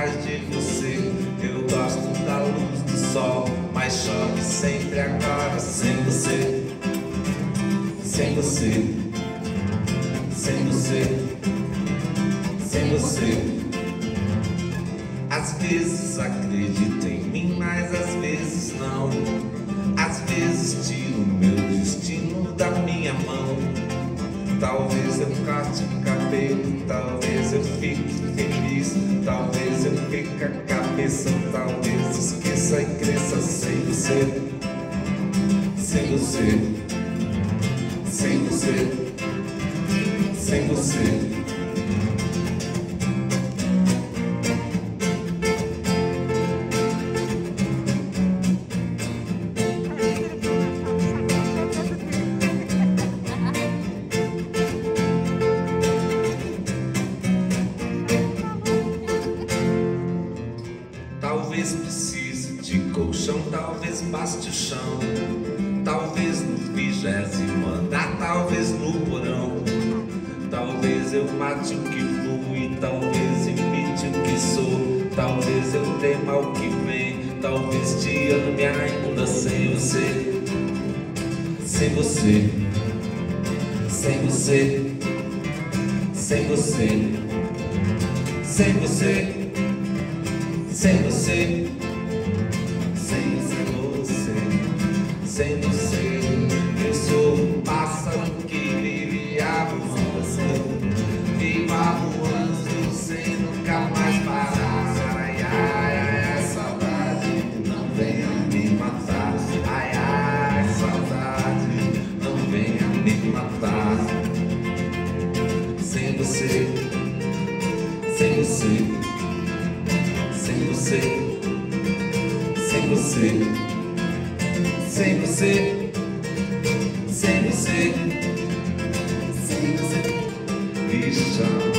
mais de você. Eu gosto da luz do sol, mas chove sempre agora sem você. Sem você, sem você, sem você. Às vezes acredito em mim, mas às vezes não. Às vezes tiro meu destino da minha mão. Talvez eu corte o cabelo, talvez eu fique feliz, talvez eu fique a cabeça, talvez esqueça e cresça sem você. Sem você, sem você, sem você. Talvez precise de colchão, talvez baste o chão. Talvez no 20º andar, talvez no porão. Talvez eu mate o que fui, talvez imite o que sou. Talvez eu tema o que vem, talvez te ame ainda sem você. Sem você, sem você, sem você, sem você. Sem você, sem você, sem você. Eu sou um pássaro que vive voando, vivo voando sem nunca mais parar. Ai, ai, ai, saudade, não venha me matar. Ai, ai, saudade, não venha me matar. Sem você, sem você. Sem você, sem você, sem você, sem você, sem você, me chama.